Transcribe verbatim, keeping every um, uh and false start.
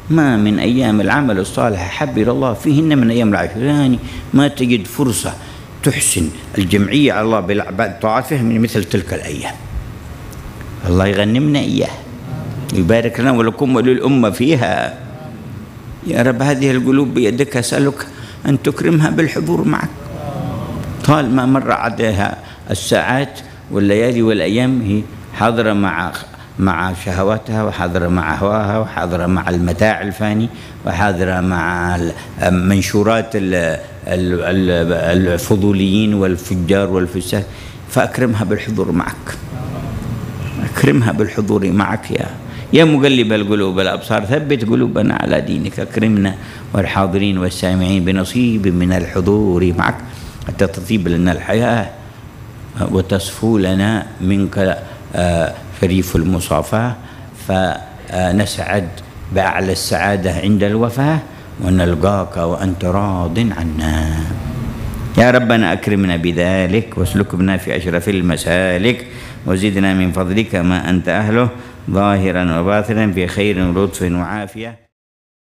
ما من أيام العمل الصالح أحب إلى الله فيهن من أيام العشر. يعني ما تجد فرصة تحسن الجمعية على الله بالعباد طاعات فيها من مثل تلك الأيام. الله يغنمنا إياه، يبارك لنا ولكم وللأمة فيها. يا رب هذه القلوب بيدك، أسألك أن تكرمها بالحضور معك. طالما مر عليها الساعات والليالي والأيام هي حاضرة مع مع شهواتها، وحاضرة مع هواها، وحاضرة مع المتاع الفاني، وحاضرة مع منشورات الفضوليين والفجار والفساد. فأكرمها بالحضور معك، أكرمها بالحضور معك يا يا مقلب القلوب والأبصار، ثبت قلوبنا على دينك. أكرمنا والحاضرين والسامعين بنصيب من الحضور معك، حتى تطيب لنا الحياة وتصفو لنا منك شريف المصافاة، فنسعد بأعلى السعادة عند الوفاة، ونلقاك وأنت راض عنا. يا ربنا أكرمنا بذلك، واسلك بنا في أشرف المسالك، وزدنا من فضلك ما أنت أهله، ظاهرا وباطنا في خير ولطف وعافية.